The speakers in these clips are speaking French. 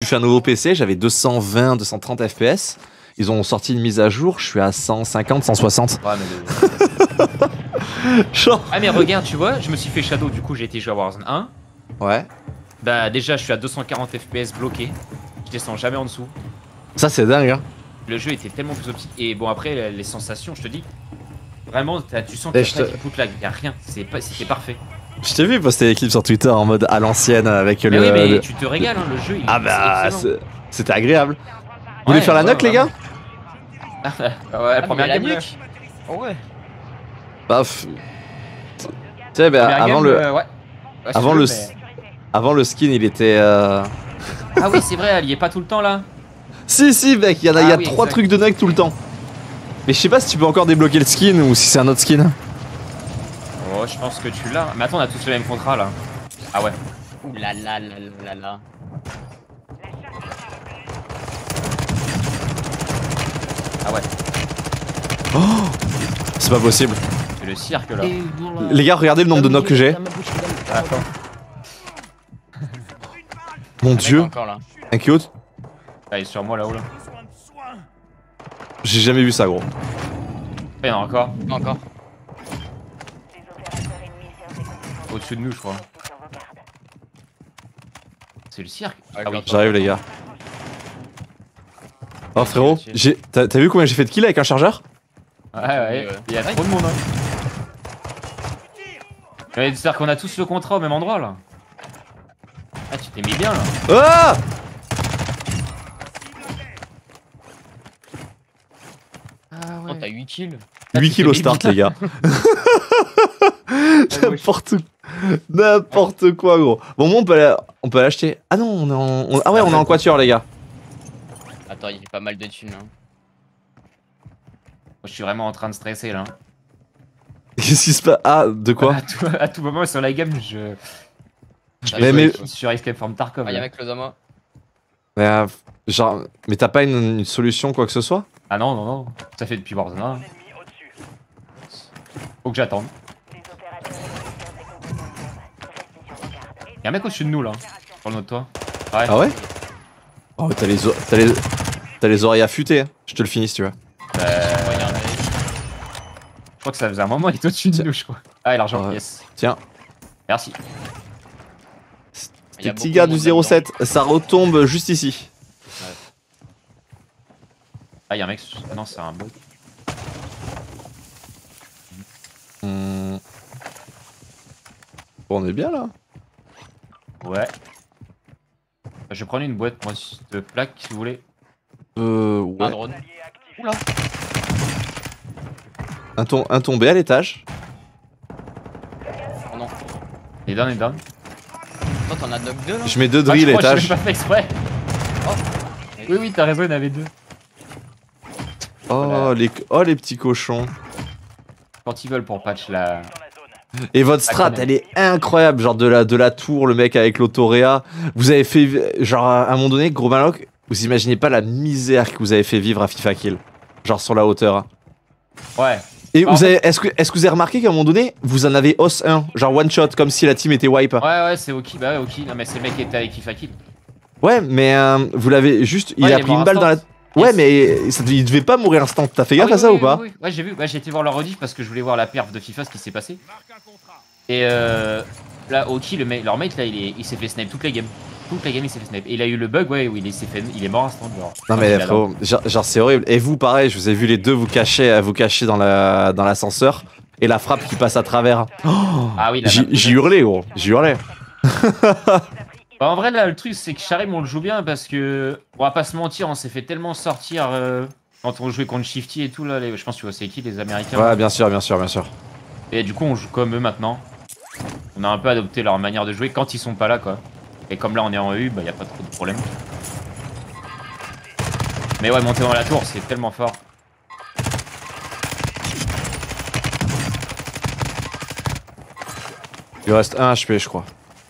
fait un nouveau PC, j'avais 220, 230 FPS. Ils ont sorti une mise à jour, je suis à 150, 160. Ouais, mais Genre... Ah mais regarde, tu vois, je me suis fait Shadow, du coup j'ai été jouer à Warzone 1. Ouais. Bah déjà je suis à 240 FPS bloqué. Je descends jamais en dessous. Ça c'est dingue hein. Le jeu était tellement plus optique. Et bon après les sensations, je te dis. Vraiment, tu sens Et qu'il n'y a pas de lag, il n'y a rien. C'était parfait. Je t'ai vu poster les clips sur Twitter en mode à l'ancienne avec Mais le... oui mais le... tu te régales, hein, le jeu il Ah bah excellent. c'était agréable. Vous voulez faire la knock les gars? Ouais, première game week. Oh ouais. Bah, tu sais, bah, avant game, le... ouais. Avant le skin il était... Ah oui c'est vrai, elle y est pas tout le temps là. Si mec, il y a oui, 3 exact. trucs de knock tout le temps. Mais je sais pas si tu peux encore débloquer le skin ou si c'est un autre skin. Oh je pense que tu l'as. Mais attends on a tous le même contrat là. Ah ouais. Ouh là là là là là. Ah ouais. Oh, c'est pas possible. C'est le cirque là. Les gars, regardez le nombre de knocks que j'ai. Attends. Mon dieu. Encore là. Un cute. Ah, il est sur moi là-haut là. J'ai jamais vu ça gros. Il y en a encore. Encore. Au-dessus de nous je crois. C'est le cirque. Ah oui. J'arrive les gars. Oh frérot, t'as vu combien j'ai fait de kills avec un chargeur? Ouais. Il y a trop de monde hein. C'est-à-dire qu'on a tous le contrat au même endroit là. Ah tu t'es mis bien là. Ah! Ah Oh, t'as 8 kills. 8 kills au start les gars. N'importe quoi gros. Bon moi on peut l'acheter. Ah non on est en... Ah ouais on est en quatuor les gars. Attends, il y a pas mal de thunes hein. Je suis vraiment en train de stresser là. Qu'est-ce qui se passe? Ah de quoi? À tout moment sur la game je Mais suis sur Escape from Tarkov. Ah, y'a là. avec le Zama. Mais genre mais t'as pas une solution quoi que ce soit? Ah non, ça fait depuis Warzone 1. Faut que j'attende. Y'a un mec au-dessus de nous là, sur le notre toit. Ouais. Ah ouais? Oh t'as les oreilles affûtées, hein. Je te le finis si tu veux. Je crois que ça faisait un moment, il est au-dessus de nous, je crois. Ah, et l'argent, Ouais. yes. Tiens. Merci. Il y Tes a petits beaucoup gars de du monde 07, ça retombe juste ici. Ah, y'a un mec. Ah non, c'est un bug. Bon, on est bien là. Ouais. Je vais prendre une boîte, moi, de plaques, si vous voulez. Un Ouais. drone. Oula. Un tombé à l'étage. Oh non. Il est down, il est down. Toi, t'en as knock 2 là. Je mets 2 Ah, je drills à crois que j'ai l'étage. pas fait exprès. Oui, t'as raison, il y en avait 2. Oh, les petits cochons. Quand ils veulent pour patch la. Et votre strat, elle est incroyable. Genre de la tour, le mec avec l'autoréa. Vous avez fait. Genre à un moment donné, gros Maloc, vous imaginez pas la misère que vous avez fait vivre à FIFA Kill. Genre sur la hauteur. Ouais. Et Bah, vous avez. Est-ce que vous avez remarqué qu'à un moment donné, vous en avez os 1, genre one shot, comme si la team était wipe. Ouais, c'est ok. Bah, ouais, ok. Non, mais c'est le mec qui était avec Kifa Kill. Ouais, mais vous l'avez juste. Il Ouais, a il est pris mort une balle dans la. instant. Ouais, Yes. mais il devait pas mourir instant. T'as fait gaffe Ah oui, à ça oui, ou pas? oui. Ouais, j'ai vu. Ouais, j'ai été voir leur rediff parce que je voulais voir la perf de FIFA, ce qui s'est passé. Et là, Oki, leur mate, là, il s'est fait snipe toute la game. Toute la game, il s'est fait snipe. Et il a eu le bug, ouais, où il est mort instant. Genre. Non mais frérot, genre c'est horrible. Et vous, pareil, je vous ai vu les deux vous cacher dans l'ascenseur et la frappe qui passe à travers. Oh, Ah oui, là. j'ai hurlé, gros. J'ai hurlé. Bah, en vrai, là, le truc, c'est que Charim, on le joue bien parce que, on va pas se mentir, on s'est fait tellement sortir quand on jouait contre Shifty et tout, là. Je pense que tu vois, c'est qui, les Américains. Ouais, bien sûr, bien sûr, bien sûr. Et du coup, on joue comme eux maintenant. On a un peu adopté leur manière de jouer quand ils sont pas là, quoi. Et comme là, on est en EU, bah, y a pas trop de problème. Mais ouais, monter dans la tour, c'est tellement fort. Il reste 1 HP, je crois.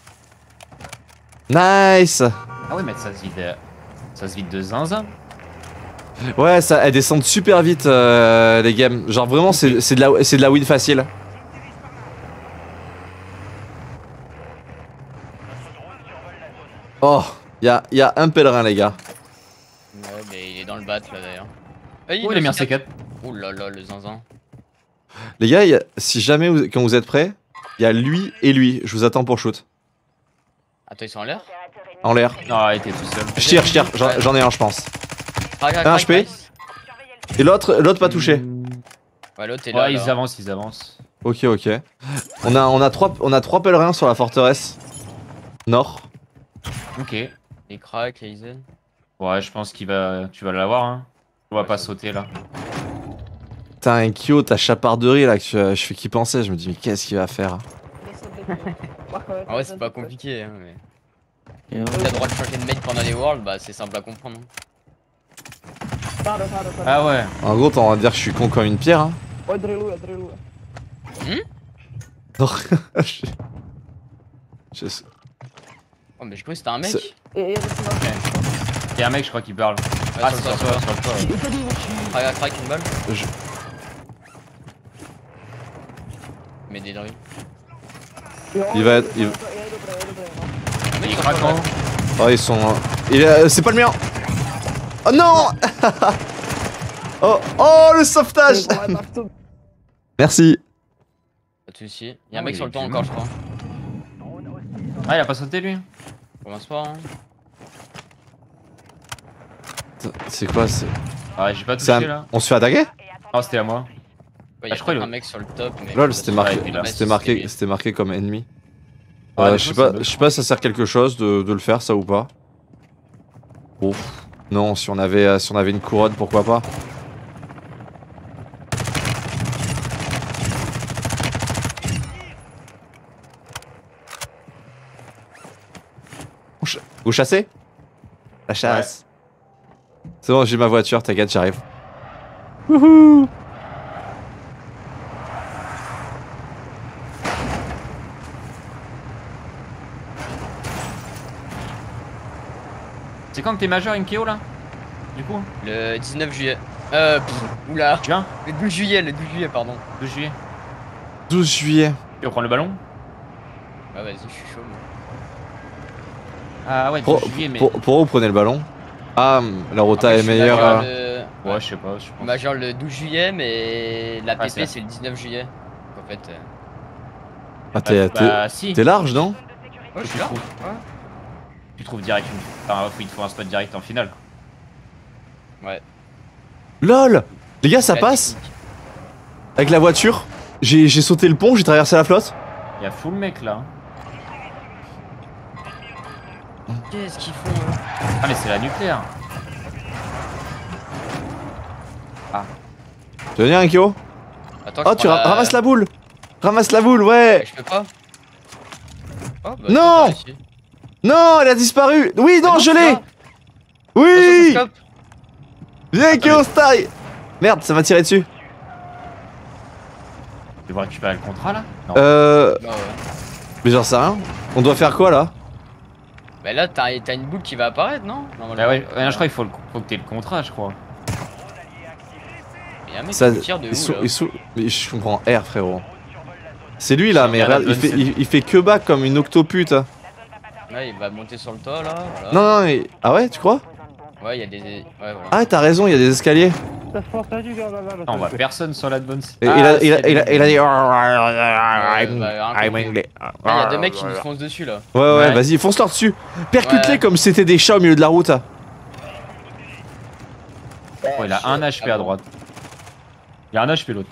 Nice. Ah ouais, mais ça se vide de zinzin. Ouais, ça, elles descendent super vite, les games. Genre vraiment, c'est de la win facile. Oh, y a un pèlerin, les gars. Ouais, mais il est dans le bat là d'ailleurs. Oh, il a mis un C4. Oh là là, le zinzin. Les gars, si jamais, quand vous êtes prêts, il y a lui et lui. Je vous attends pour shoot. Attends, ils sont en l'air? En l'air. Non, il était tout seul. Je tire, j'en ai un, je pense. Un HP. Et l'autre pas touché. Ouais, l'autre est là. Ouais, ils avancent. Ok. On a trois pèlerins sur la forteresse. Nord. Ok. Il craque, Aizen. Ouais, je pense tu vas l'avoir, hein. On va pas sauter là. T'as un Kyo, ta chaparderie là, que je fais qu'y penser. Je me dis, mais qu'est-ce qu'il va faire? En vrai, c'est pas compliqué, hein, mais. T'as le droit de changer de mate pendant les worlds, bah c'est simple à comprendre. Ah ouais. En gros, t'en vas dire que je suis con comme une pierre, hein. Non. Je- Oh, mais je crois que c'était un mec. Il y a un mec, je crois, qui parle. Ouais, Ah, sur c'est le sur toit, toi, sur le toit. Craque une balle. je- Mais des druides. Il va être. Il est craquant. Oh, ils sont. C'est pas le mien! Oh non! Oh, le sauvetage! Merci. Pas de soucis. Y'a un mec sur le toit encore, je crois. Ah, il a pas sauté lui? Commence pas, hein. C'est quoi? Ah, j'ai pas touché là. On se fait attaquer? Oh, c'était à moi. Ouais, y'a je crois peut-être il- un mec sur le top. Mais Lol, c'était marqué, il a- c'était marqué comme ennemi. Ouais, Je sais pas si ça sert quelque chose de le faire, ça ou pas. Ouf. Non, si on avait une couronne, pourquoi pas. Vous chassez? La chasse. C'est bon, j'ai ma voiture, t'inquiète, j'arrive. Wouhou! C'est quand que t'es majeur, Inkeo là? Du coup? Le 19 juillet. Oula. Tu viens? Le 12 juillet, pardon. 2 juillet. 12 juillet. Tu veux prendre le ballon? Ah, vas-y, je suis chaud. Moi. Ah ouais, 12 juillet, mais. Pourquoi vous prenez le ballon? Ah, la rota est meilleure. Ouais, je sais pas, je pense. Major le 12 juillet, mais la c'est PP c'est le 19 juillet. Donc, en fait. Ah, t'es large, non? Ouais, je suis là. trouves. Tu trouves direct Enfin, il te faut un spot direct en finale. Ouais. LOL! Les gars, ça La passe? technique. Avec la voiture, j'ai sauté le pont, j'ai traversé la flotte. Il y a full mec là. Qu'est-ce qu'ils font Ah, mais c'est la nucléaire. Tu veux venir, Inkyo? Attends, Oh, tu ramasses la boule! Ramasse la boule, ouais! Je peux pas. Oh, bah, Non! c'est pas ici. Non, elle a disparu! Oui, non, Ah je tu l'ai! l'as. Oui! Attends, Viens, Inkyo, style! Merde, ça m'a tiré dessus. Tu vas récupérer le contrat là? Non. ouais. Mais j'en sais rien. On doit faire quoi là? Bah là, t'as une boule qui va apparaître, non? Normalement. Bah ouais, je crois qu'il faut que t'aies le contrat, je crois. Y'a un mec Ça- qui me tire de où là? Mais je comprends R, frérot. C'est lui là, mais Regarde, regarde, Advance. il fait que back comme une octopute. Hein. Ouais, il va monter sur le toit là. Voilà. Non, ah ouais, tu crois? Ouais, y'a des. Ouais, voilà. Ah, t'as raison, il y a des escaliers. Non, on voit personne sur l'advance. Et il a dit. Y'a deux mecs qui nous foncent dessus là. Ouais, vas-y, fonce-leur dessus. Percute-les Ouais. comme si c'était des chats au milieu de la route. Oh, il a un HP à droite. Il y a un HP l'autre.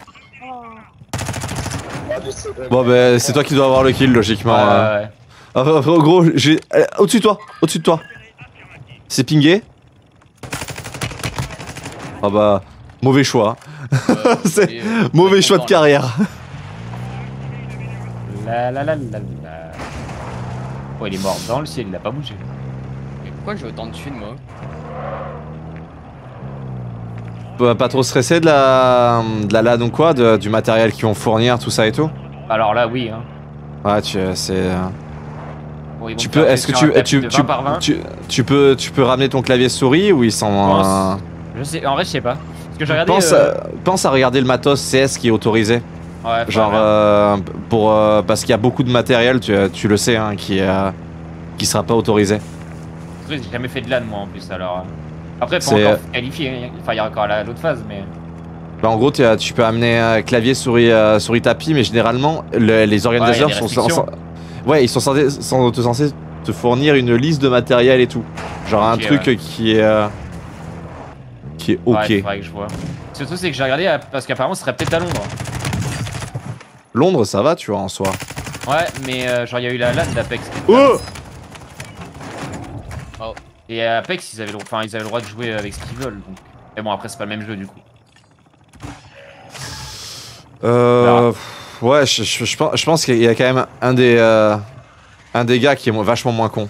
Bon, bah, c'est toi qui dois avoir le kill, logiquement. Ouais. Enfin, gros, j'ai. Au-dessus de toi. C'est pingé. Ah bah, mauvais choix. C'est mauvais choix de carrière. La la la la la. Oh, il est mort dans le ciel, il a pas bougé. Mais pourquoi j'ai autant de thunes moi? Pas trop stressé de la LAN ou quoi, du matériel qu'ils vont fournir, tout ça et tout. Alors là, oui. Hein. Ouais, c'est. Bon, ils vont Tu te peux, faire est-ce que sur un tapis de 20 par 20. tu peux ramener ton clavier souris ou ils sont. pense. Je sais, en vrai, je sais pas. Parce que j'ai regardé. Pense à regarder le matos CS qui est autorisé. Ouais, Genre parce qu'il y a beaucoup de matériel, tu le sais, hein, qui sera pas autorisé. J'ai jamais fait de LAN moi en plus alors. Après, faut encore qualifier. Enfin, il y a encore l'autre phase, mais. Bah en gros, tu peux amener clavier, souris, tapis, mais généralement, les organisateurs ouais, ils sont censés te fournir une liste de matériel et tout. Genre un truc qui est ok. Ouais, faudrait que je vois. Surtout, c'est que j'ai regardé parce qu'apparemment, ce serait peut-être à Londres. Londres, ça va, tu vois, en soi. Ouais, mais genre, il y a eu la LAN d'Apex. Oh! Et à Apex, ils avaient le droit de jouer avec ce qu'ils veulent. Donc. Mais bon, après, c'est pas le même jeu du coup. Ouais, je pense qu'il y a quand même un des gars qui est vachement moins con.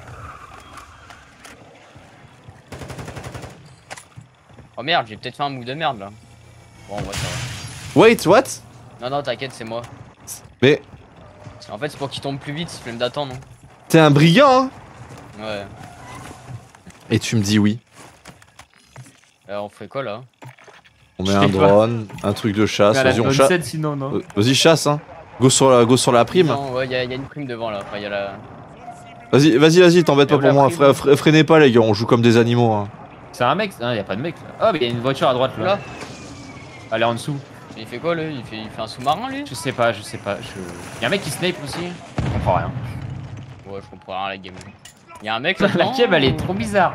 Oh merde, j'ai peut-être fait un move de merde là. Bon, ouais, ça va. Wait, what? Non, t'inquiète, c'est moi. Mais. En fait, c'est pour qu'il tombe plus vite, flemme d'attendre. T'es un brigand, hein? Ouais. Et tu me dis oui. On fait quoi là? On met un drone, un truc de chasse, vas-y on chasse. Sinon, non. Vas-y chasse hein. Go sur la prime. Non, ouais, y a une prime devant là. Enfin, y a la... Vas-y, t'embête pas pour moi. Freinez pas les gars, on joue comme des animaux. Hein. C'est un mec, non, y a pas de mec là. Oh, mais y a une voiture à droite là. Elle est en dessous. Il fait quoi lui? Il fait un sous-marin lui? Je sais pas. Y'a un mec qui snipe aussi. Je comprends rien. Ouais, je comprends rien à la game. Y'a un mec là. La game elle est trop bizarre.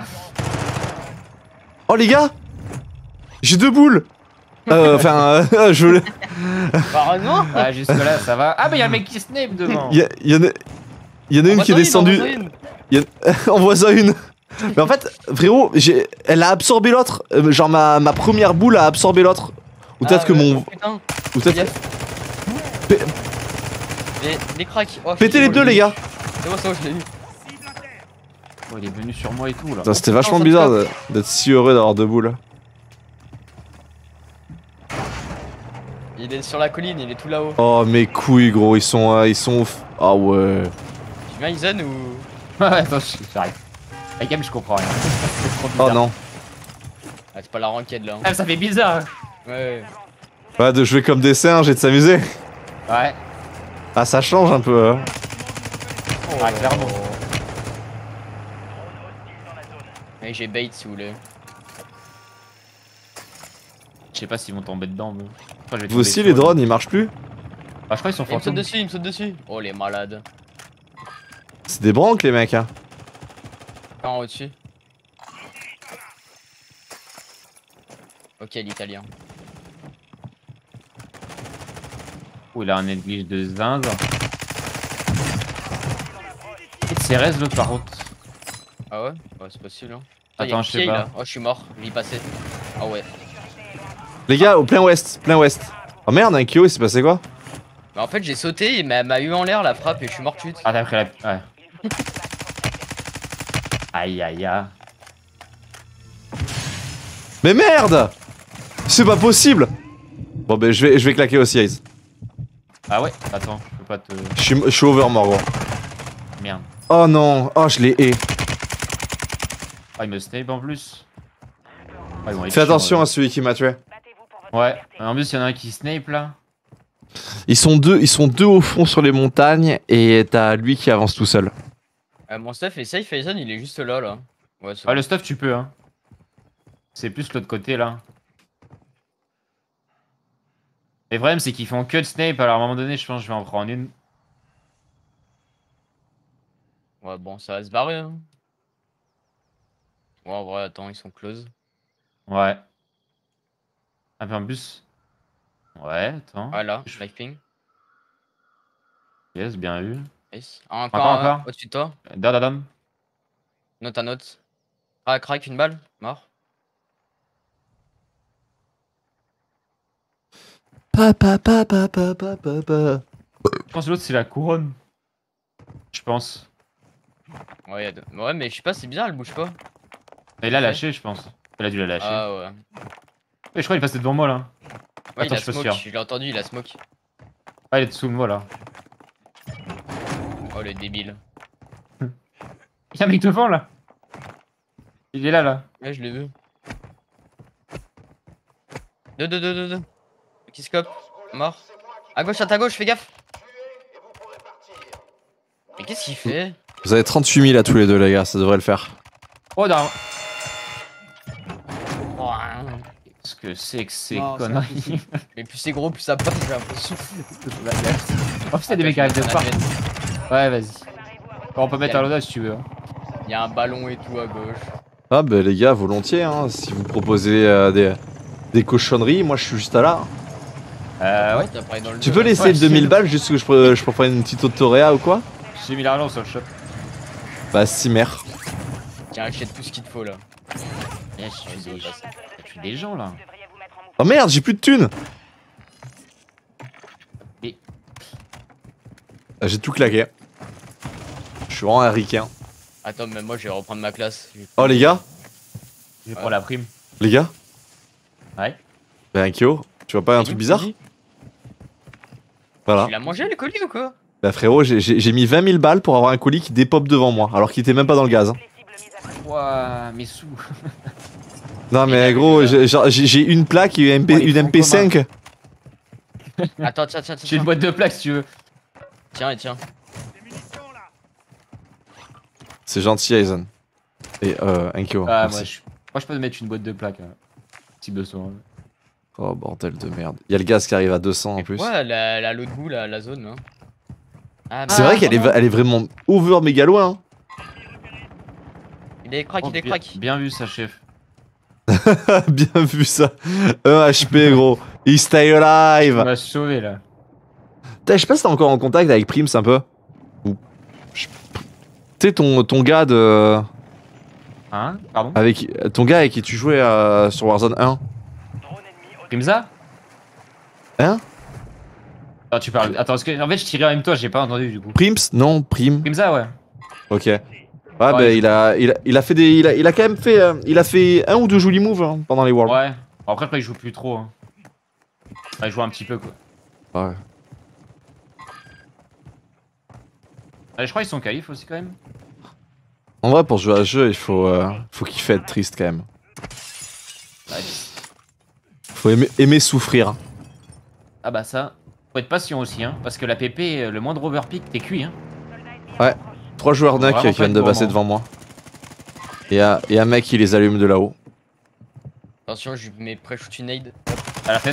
Oh les gars! J'ai 2 boules! Je voulais. Heureusement! Ouais, jusque là ça va. Ah, bah y'a un mec qui snipe devant! Y en a une qui est descendue. Envoie-en une! Mais en fait, frérot, elle a absorbé l'autre. Genre ma première boule a absorbé l'autre. Ou peut-être que mon. Putain! Ou peut-être. Les cracks! Oh, pétez les deux, les gars! C'est bon, je l'ai vu. Oh, il est venu sur moi et tout là. C'était vachement bizarre d'être si heureux d'avoir 2 boules. Il est sur la colline, il est tout là-haut. Oh mes couilles gros, ils sont ouf. Ah ouais. Tu viens Isen ou... Ouais, attends, j'arrive. La game je comprends rien. Oh non. Ah, c'est pas la ranked là. Ah, ça fait bizarre. Ouais. Ouais, de jouer comme des singes et de s'amuser. Ouais. Ah ça change un peu. Hein. Ouais, clairement. Et j'ai bait si vous voulez. Je sais pas s'ils vont tomber dedans mais... Vous aussi les drones ils marchent plus? Ah, je crois qu'ils sont fantômes. Il me saute dessus. Oh les malades. C'est des branques les mecs hein. En haut dessus. Ok l'italien. Oh, il a un néglige de zinz. Et de Cérès l'autre par contre. Ah ouais? Ouais c'est possible hein. Attends, je sais pas. Là. Oh je suis mort, je vais y passer. Ah ouais. Les gars au plein ouest, Oh merde un Kyo il s'est passé quoi? Bah en fait j'ai sauté et m'a eu en l'air la frappe et je suis mort chute. Ah t'as pris la... Ouais. Aïe aïe aïe. Mais merde! C'est pas possible! Bon bah je vais claquer aussi Ace. Ah ouais? Attends, je peux pas te... Je suis overmort gros. Merde. Oh non, oh je l'ai hait. Ah il me snipe en plus. Ah, fais attention à celui qui m'a tué. Ouais, en plus il y en a un qui snipe là. Ils sont deux au fond sur les montagnes et t'as lui qui avance tout seul. Mon stuff est safe, Aizen il est juste là là. Ouais, ah le stuff tu peux hein. C'est plus l'autre côté là. Le problème c'est qu'ils font que de snipe alors à un moment donné je pense que je vais en prendre une. Ouais bon ça va se barrer hein. Ouais en vrai attends ils sont close. Ouais. Un peu en bus. Ouais, attends. Voilà, live ping. Yes, bien eu. Yes. Encore. Au-dessus de toi. Dadadam. Note à note. Ah, crack, une balle. Mort. Je pense que l'autre c'est la couronne. Je pense. Ouais, ouais, mais je sais pas, c'est bizarre, elle bouge pas. Il l'a lâché, je pense. Elle a dû la lâcher. Ah ouais. Mais je crois qu'il passait devant moi là. Ouais, attends, il a smoke, je l'ai entendu, il a smoke. Ah, il est dessous de moi là. Oh le débile. Y'a un mec devant là. Il est là. Ouais, je l'ai vu. Deux. Qui scope. Mort. À gauche, à ta gauche, fais gaffe. Mais qu'est-ce qu'il fait? Vous avez 38 000 à tous les deux les gars, ça devrait le faire. Oh non. Qu'est-ce que c'est que ces conneries? Mais plus c'est gros, plus ça passe, j'ai l'impression. En plus, il y a des mecs qui arrivent de partout. Ouais, vas-y. On peut mettre un loadout si tu veux. Il y a un ballon et tout à gauche. Ah bah les gars, volontiers, hein, si vous proposez des cochonneries, moi je suis juste à là. Ouais. Dans le Tu jeu, peux là. laisser 2000 balles juste que je peux prendre une petite autoréa ou quoi? J'ai mis l'argent sur le shop. Bah Simer. Tiens, achète tout ce qu'il te faut là. Je suis des gens là. Oh merde, j'ai plus de thunes. Et- J'ai tout claqué. Je suis vraiment un ricain. Attends, mais moi je vais reprendre ma classe. Oh les gars, Je vais prendre la prime. les gars. Ouais. Bah Kyo, tu vois pas un truc bizarre? Voilà. Tu l'as mangé le colis ou quoi? Bah frérot, j'ai mis 20 000 balles pour avoir un colis qui dépop devant moi, alors qu'il était même pas dans le gaz. Hein. Ouah, mes sous. Non mais gros, j'ai une plaque et une MP5. Attends, tiens. J'ai une boîte de plaques si tu veux. Tiens. C'est gentil Aizen. Et Enkyo. Ah, merci. moi je peux te mettre une boîte de plaques. Si besoin. Oh bordel de merde. Il y a le gaz qui arrive à 200 en plus. Ouais, l'autre bout, la zone là. Ah, C'est vrai qu'elle est vraiment over méga loin. Hein. Il est crack, Bien vu ça, chef. Bien vu ça. 1 HP gros. Il stay alive. Tu m'as sauvé là. Je sais pas si t'es encore en contact avec Prims un peu. Ou... Tu sais ton gars de... Hein? Pardon? Avec ton gars avec qui tu jouais sur Warzone 1. Primza? Hein? Attends, tu parles. Attends, parce que en fait je tirais en même temps, j'ai pas entendu du coup. Prims? Non, Prim. Primza, ouais. Ok. Ouais, bah il a fait des... Il a quand même fait... il a fait 1 ou 2 jolis moves hein, pendant les Worlds. Ouais. Après, il joue plus trop. Hein. Enfin, il joue un petit peu quoi. Ouais. Ouais, je crois qu'ils sont qualifs aussi quand même. En vrai, pour jouer à ce jeu, il faut kiffer être triste quand même. Ouais. Faut aimer souffrir. Ah bah ça. Faut être patient aussi, hein. Parce que la PP, le moindre overpick, t'es cuit, hein. Ouais. 3 joueurs NUC Vraiment qui viennent de passer devant moi. Et un mec qui les allume de là-haut. Attention, je mets pré-shoot une nade. À la tête.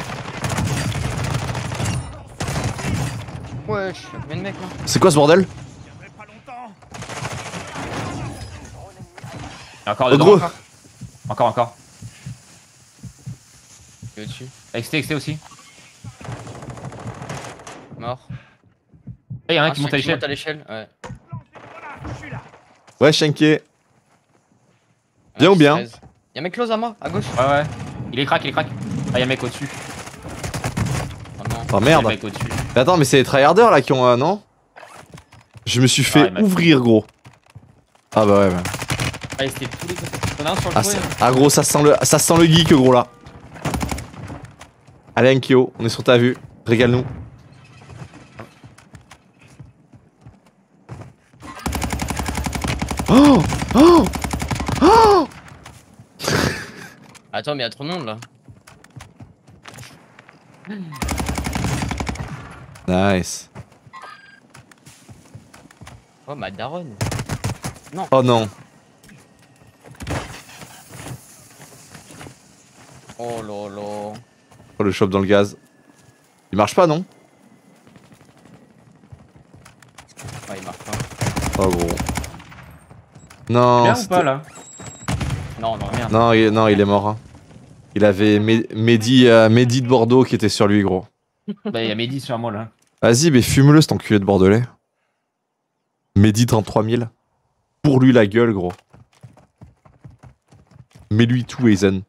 Ouais, je suis combien de mecs là? C'est quoi ce bordel? Et encore Oh dedans. gros. Encore. Il est au-dessus. XT aussi. Mort. Eh, y'en a un qui monte à Qui monte l'échelle. à l'échelle, ouais. Ouais, Shanké. Bien ou bien? Y'a un mec close à moi, à gauche. Ouais. Il est crack. Ah, y'a un mec au-dessus. Oh non. Oh merde. Y'a un mec au-dessus. Mais attends, mais c'est les tryharders là qui ont... non? Je me suis fait il m'a ouvrir gros. Ah bah ouais. Ah, c'était tous les côtés. Y'en a un sur le toit. Ah gros, ça sent le geek gros là. Allez Enkyo, on est sur ta vue. Régale-nous. Oh! Attends, mais y'a trop de monde là. Nice. Oh, ma daronne. Oh non. Oh lolo. Oh le shop dans le gaz. Il marche pas non? Ah, il marche pas. Oh gros. Non. Bien ou pas là? Non, merde. Non, il est mort. Hein. Il avait Mehdi de Bordeaux qui était sur lui gros. Bah, y'a Mehdi sur moi là. Vas-y, mais fume-le cet enculé de Bordelais. Mehdi 33 000. Pour lui la gueule gros. Mets-lui tout Aizen.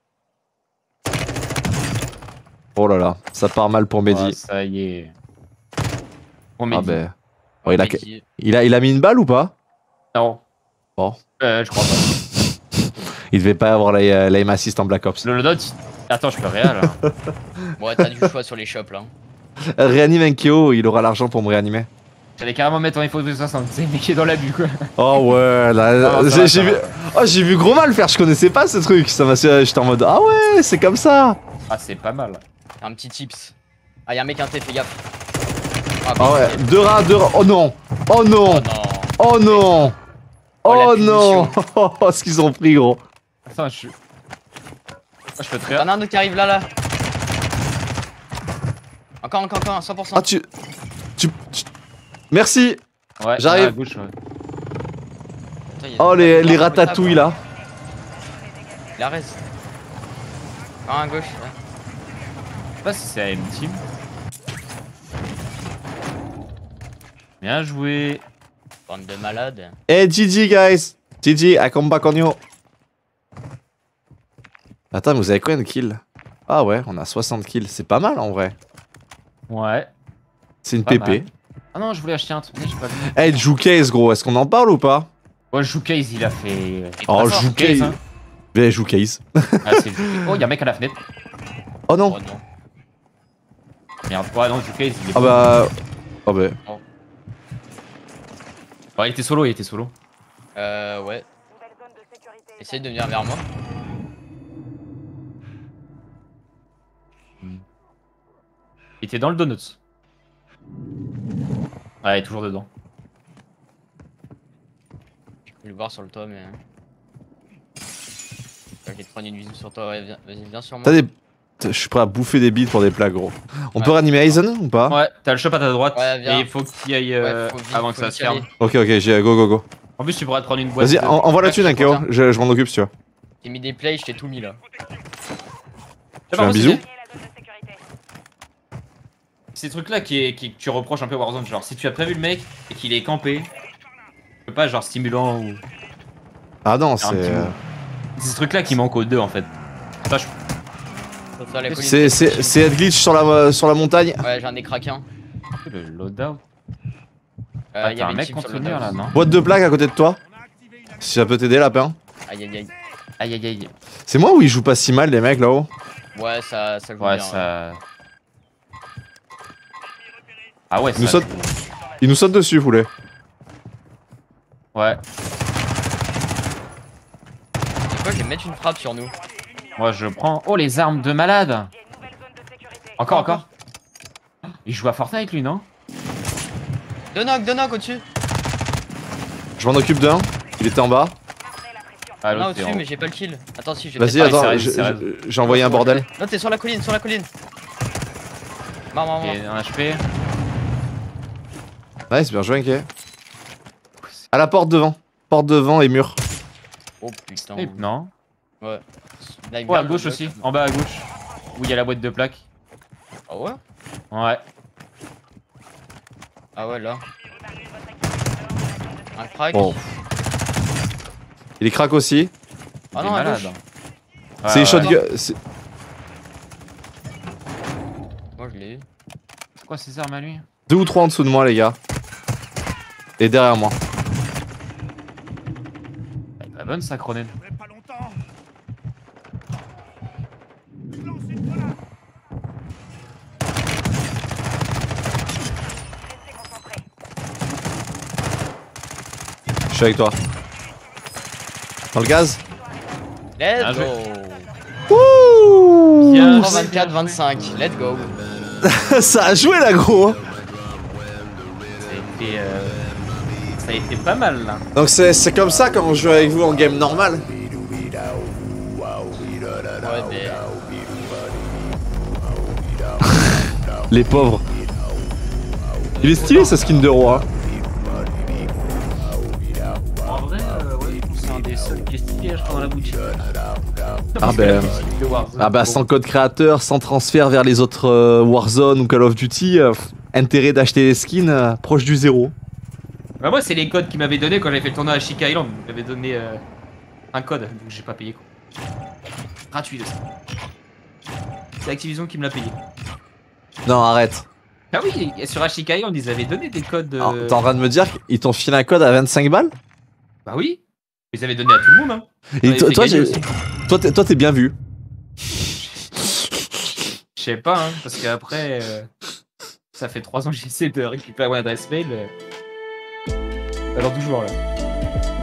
Oh là là, ça part mal pour Mehdi. Oh, ça y est. Pour Mehdi. Ah ben. Oh, il a mis une balle ou pas? Non. Bon. Je crois pas. Il devait pas avoir l'aim assist en Black Ops. Le loadout. Attends, je peux réal là. Ouais, t'as du choix sur les shops là. Réanime Enkyo, il aura l'argent pour me réanimer. J'allais carrément mettre en info 60, c'est le mec qui est dans l'abus quoi. Oh ouais, là, Non, j'ai vu gros mal faire, je connaissais pas ce truc. J'étais en mode ah ouais, c'est comme ça. Ah, c'est pas mal. Un petit tips. Ah, y'a un mec inté, fais gaffe. Ah ouais, 2 rats, oh non. Oh non. Oh non. Oh non. Oh la non. punition. Oh, ce qu'ils ont pris, gros. Attends, je peux te T'en as un autre qui arrive là. Encore, 100%. Ah, Merci. Ouais, J'arrive. à gauche, ouais. Attends, y a Oh, des- les ratatouilles, là. La res. Un à gauche. Ouais. Je sais pas si c'est AM Team. Bien joué. Bande de malades. Hey, GG, guys. GG, I come back on you. Attends, mais vous avez combien de kills? Ah ouais, on a 60 kills. C'est pas mal, en vrai. Ouais. C'est une Pas PP. mal. Ah non, je voulais acheter un truc. Mais j'ai pas vu. Hey, Joukase, gros, est-ce qu'on en parle ou pas? Ouais, Joukase, il a fait. Oh, Joukase. Joukase. Hein. Mais Joukase. Ah, c'est le- Oh, y'a un mec à la fenêtre. Oh non. Oh non. Merde. Ouais, non, Joukase, il est. Ah bah. Oh bah. Ouais, il était solo, Ouais. Essaye de venir vers moi. Il était dans le donuts. Ouais, il est toujours dedans. Je peux le voir sur le toit, mais. Je vais te prendre une visu sur toi. Ouais, vas-y, viens sur moi. T'as des. Je suis prêt à bouffer des bites pour des plats, gros. On peut ranimer Aizen ou pas? Ouais, t'as le shop à ta droite. Ouais, viens. Et il faut qu'il aille Ouais, faut vite, avant que faut ça vite se y aller. ferme. Ok, j'ai go. En plus, tu pourrais te prendre une boîte. Vas-y, de- envoie la thune, Ouais, hein, Kéo. Je m'en occupe si tu veux. J'ai mis des plays, je t'ai tout mis là. Tu fais un bisou? Ces trucs-là que tu reproches un peu à Warzone, genre si tu as prévu le mec et qu'il est campé, tu peux pas genre stimulant ou. Ah non, faire un petit c'est. move. C'est ce truc-là qui manque aux deux en fait. Ça, je- Sur la colline. C'est head glitch sur la montagne. Ouais, j'en ai craqué un. Le loadout. Il y T'as avait un une mec team contre sur le mur là, loadout. non? Boîte de plaques à côté de toi. Si ça peut t'aider, lapin. Aïe aïe aïe. Aïe aïe aïe. C'est moi ou ils jouent pas si mal, les mecs là-haut? Ouais, ça joue Ouais, bien. ça. Ah ouais, Ils nous ça. sautent- Ils nous sautent dessus, poulet. Ouais, C'est quoi, je vais mettre une frappe sur nous. moi je prends. Oh, les armes de malade! Encore. Il joue à Fortnite lui, non? Deux knock au-dessus. Je m'en occupe d'un. Il était en bas. Ah, Non, l'autre, au-dessus, t'es en- mais j'ai pas le kill. Attends, si, j'ai Vas-y, peut-être pas- attends, c'est vrai. j'ai envoyé un bordel. Non, t'es sur la colline, Mort. Il est en HP. Nice, bien joué, ok. À la porte devant et mur. Oh putain. Eh, non. Ouais. Là, il me Oh, à garde gauche le aussi, bloc. en bas à gauche. Où il y a la boîte de plaques. Ah ouais? Ouais. Ah ouais, là. Un crack. Bon. Il est crack aussi. Ah Il non, est à malade. gauche. C'est les shotgun. Moi, je l'ai eu. C'est quoi ces armes à lui? 2 ou 3 en dessous de moi, les gars. Et derrière moi. Elle est pas bonne sa chronène. Je suis avec toi. Dans le gaz. Let's Bien joué. go. Ouh. Bien. 24-25, let's go. Ça a joué là, gros. Ça a été pas mal là. Donc c'est comme ça quand on joue avec vous en game normal. Ouais, mais. Les pauvres. Il est stylé ce skin de roi. En vrai, ouais, c'est un des seuls qui est stylé, je crois, dans la boutique. Ah ben. Ah bah sans code créateur, sans transfert vers les autres Warzone ou Call of Duty, intérêt d'acheter des skins proche du zéro. Bah moi c'est les codes qu'il m'avait donné quand j'avais fait le tournoi à Chica Island. Il m'avait donné un code, donc j'ai pas payé quoi. Gratuit de ça. C'est Activision qui me l'a payé. Non, arrête. Ah oui, et sur Ashika Island ils avaient donné des codes. Alors, t'es en train de me dire qu'ils t'ont filé un code à 25 balles? Bah oui, ils avaient donné à tout le monde. Hein. Et On avait fait toi, gagner aussi. toi, t'es bien vu. Je sais pas, hein, parce qu'après, ça fait 3 ans que j'essaie de récupérer mon adresse mail. Alors toujours là.